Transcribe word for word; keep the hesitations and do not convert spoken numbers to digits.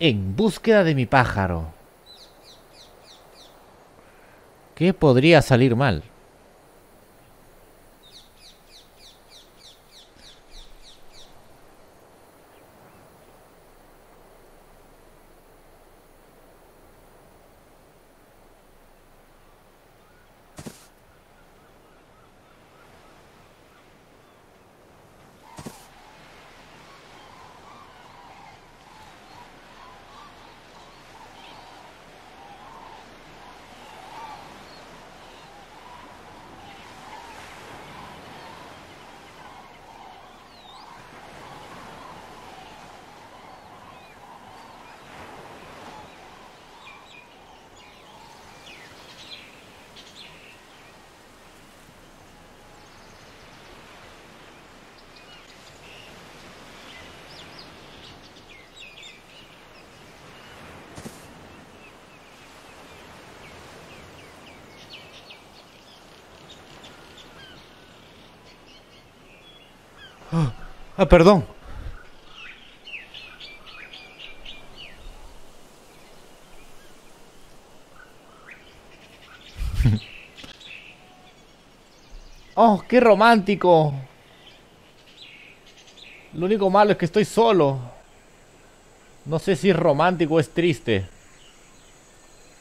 En búsqueda de mi pájaro. ¿Qué podría salir mal? Ah, perdón. Oh, qué romántico. Lo único malo es que estoy solo. No sé si es romántico o es triste.